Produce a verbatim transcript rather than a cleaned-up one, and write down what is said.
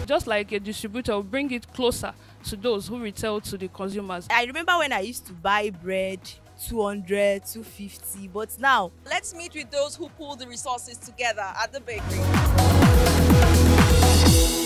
just like a distributor, will bring it closer to those who retail to the consumers. I remember when I used to buy bread two hundred, two fifty, but now let's meet with those who pull the resources together at the bakery.